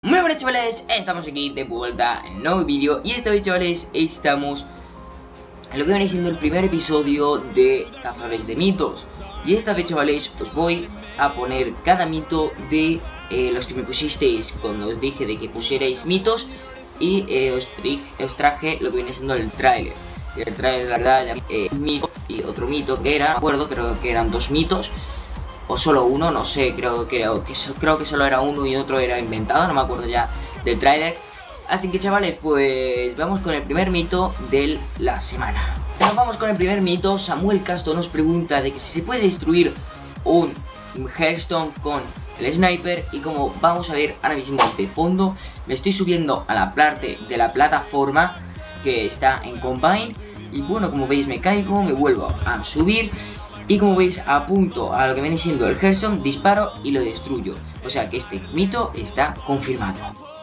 Muy buenas chavales, estamos aquí de vuelta en un nuevo vídeo. Y esta vez chavales, estamos en lo que viene siendo el primer episodio de Cazadores de Mitos. Y esta vez chavales, os voy a poner cada mito de los que me pusisteis cuando os dije de que pusierais mitos. Y os traje lo que viene siendo el tráiler. Y el tráiler, la verdad, mito y otro mito que era, no me acuerdo, creo que eran dos mitos. O solo uno, no sé, creo que solo era uno y otro era inventado, no me acuerdo ya del tráiler. Así que chavales, pues vamos con el primer mito de la semana. Nos vamos con el primer mito. Samuel Castro nos pregunta de que si se puede destruir un Hearthstone con el sniper. Y como vamos a ver ahora mismo de fondo, me estoy subiendo a la parte de la plataforma que está en Combine. Y bueno, como veis me caigo, me vuelvo a subir. Y como veis, apunto a lo que viene siendo el Hearthstone, disparo y lo destruyo. O sea que este mito está confirmado.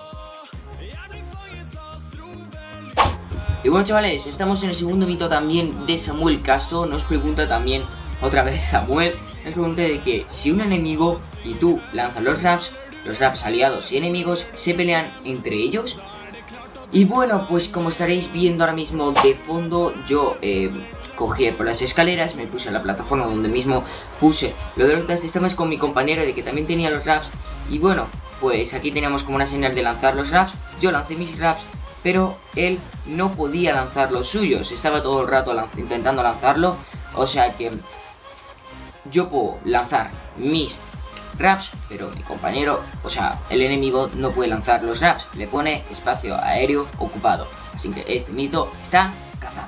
Y bueno chavales, estamos en el segundo mito también de Samuel Castro. Nos pregunta también, otra vez Samuel, nos pregunta de que si un enemigo y tú lanzas los raps aliados y enemigos se pelean entre ellos. Y bueno, pues como estaréis viendo ahora mismo de fondo, yo cogí por las escaleras, me puse a la plataforma donde mismo puse lo de los dash. Estamos con mi compañero de que también tenía los raps. Y bueno, pues aquí teníamos como una señal de lanzar los raps. Yo lancé mis raps, pero él no podía lanzar los suyos. Estaba todo el rato intentando lanzarlo. O sea que yo puedo lanzar mis raps, pero mi compañero, o sea, el enemigo no puede lanzar los raps. Le pone espacio aéreo ocupado. Así que este mito está cazado.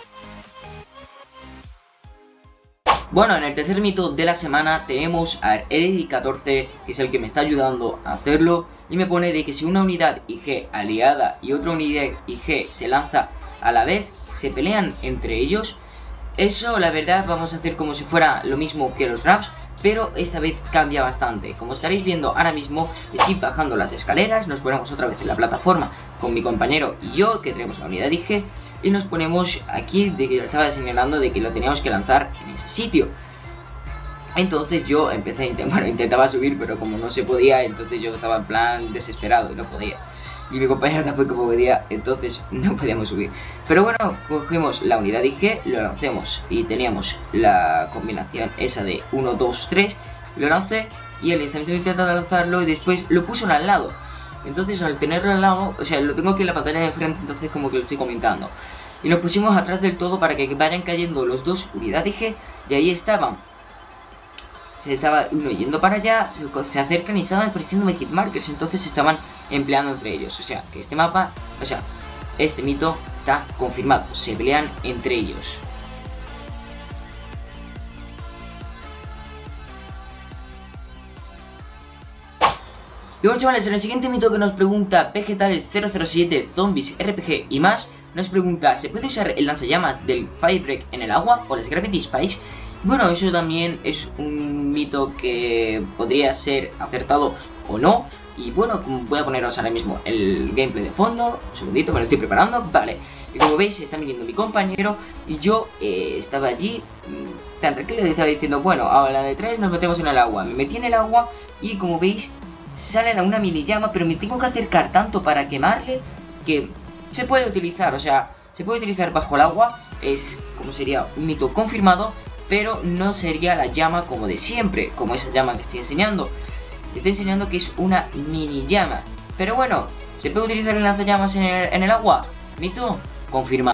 Bueno, en el tercer mito de la semana tenemos a Eddie14, que es el que me está ayudando a hacerlo. Y me pone de que si una unidad IG aliada y otra unidad IG se lanza a la vez, se pelean entre ellos. Eso la verdad vamos a hacer como si fuera lo mismo que los raps, pero esta vez cambia bastante. Como estaréis viendo ahora mismo, estoy bajando las escaleras, nos ponemos otra vez en la plataforma con mi compañero y yo, que tenemos la unidad IG. Y nos ponemos aquí, de que lo estaba señalando de que lo teníamos que lanzar en ese sitio. Entonces yo empecé intentaba subir, pero como no se podía, entonces yo estaba en plan desesperado y no podía. Y mi compañero tampoco podía, entonces no podíamos subir. Pero bueno, cogemos la unidad IG, lo lancemos y teníamos la combinación esa de 1, 2, 3. Lo lancé y él estaba intentando lanzarlo y después lo puso al lado. Entonces al tenerlo al lado, o sea, lo tengo aquí en la pantalla de frente, entonces como que lo estoy comentando. Y nos pusimos atrás del todo para que vayan cayendo los dos unidades IG. Y ahí estaban. Se estaba uno yendo para allá, se acercan y estaban apareciendo hitmarkers. Entonces se estaban empleando entre ellos. O sea, que este mapa, o sea, este mito está confirmado. Se pelean entre ellos. Y bueno chavales, en el siguiente mito que nos pregunta Vegetales 007, Zombies, RPG y más, nos pregunta, ¿se puede usar el lanzallamas del Firebreak en el agua o las Gravity Spikes? Bueno, eso también es un mito que podría ser acertado o no. Y bueno, voy a poneros ahora mismo el gameplay de fondo. Un segundito, me lo estoy preparando, vale. Y como veis, se está viniendo mi compañero y yo estaba allí tan tranquilo y estaba diciendo, bueno, a la de 3 nos metemos en el agua. Me metí en el agua y como veis, sale una mini llama, pero me tengo que acercar tanto para quemarle que se puede utilizar, o sea, se puede utilizar bajo el agua. Es como sería un mito confirmado, pero no sería la llama como de siempre, como esa llama que estoy enseñando. Estoy enseñando que es una mini llama, pero bueno, se puede utilizar el lanzallamas en el agua. Mito confirmado.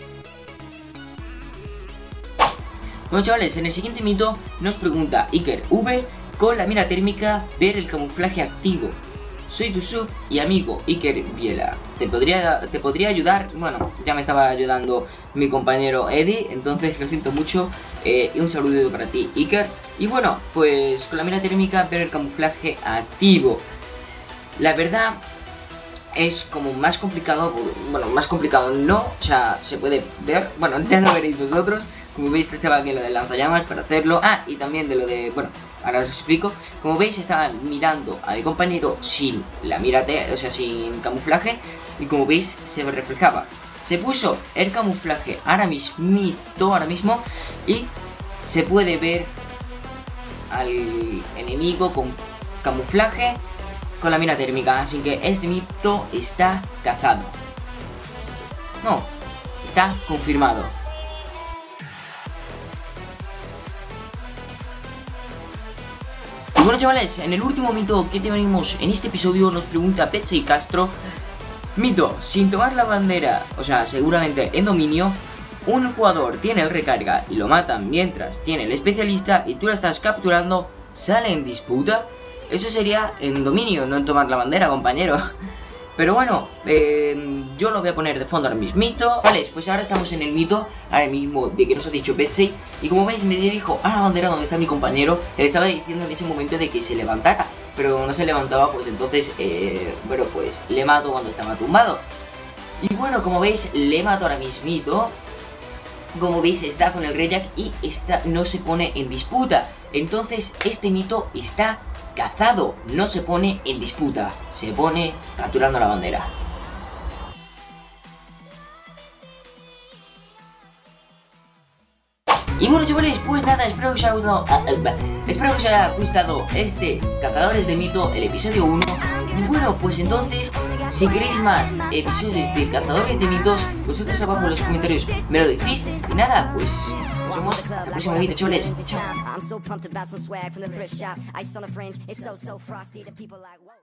Bueno chavales, en el siguiente mito nos pregunta Iker V, con la mira térmica, ver el camuflaje activo. Soy tu sub y amigo Iker Biela. ¿Te podría ayudar? Bueno, ya me estaba ayudando mi compañero Eddie, entonces lo siento mucho. Y un saludo para ti, Iker. Y bueno, pues con la mira térmica, ver el camuflaje activo. La verdad es como más complicado. Bueno, más complicado no, o sea, se puede ver. Bueno, ya lo veréis vosotros. Como veis, estaba aquí lo del lanzallamas para hacerlo. Ah, y también de lo de, bueno, ahora os explico. Como veis, estaba mirando a mi compañero sin la mira, o sea, sin camuflaje. Y como veis, se reflejaba. Se puso el camuflaje ahora mismo. Y se puede ver al enemigo con camuflaje con la mina térmica, así que este mito está cazado. No, está confirmado. Y bueno, chavales, en el último mito que tenemos en este episodio nos pregunta Peche y Castro: mito, sin tomar la bandera, o sea, seguramente en dominio, un jugador tiene el recarga y lo matan mientras tiene el especialista y tú la estás capturando, ¿sale en disputa? Eso sería en dominio, no en tomar la bandera, compañero. Pero bueno, yo lo voy a poner de fondo ahora mismito. Vale, pues ahora estamos en el mito, ahora mismo, de que nos ha dicho Betsy. Y como veis, me dirijo a la bandera donde está mi compañero. Le estaba diciendo en ese momento de que se levantara, pero como no se levantaba, pues entonces, bueno, pues le mato cuando estaba tumbado. Y bueno, como veis, le mato ahora mismito. Como veis, está con el Rejack y no se pone en disputa. Entonces, este mito está cazado, no se pone en disputa, se pone capturando la bandera. Y bueno, chavales, pues nada, espero que os haya gustado este Cazadores de Mito, el episodio 1. Y bueno, pues entonces, si queréis más episodios de Cazadores de Mitos, vosotros abajo en los comentarios me lo decís. Y nada, pues nos vemos hasta el próximo vídeo, chavales. Chao.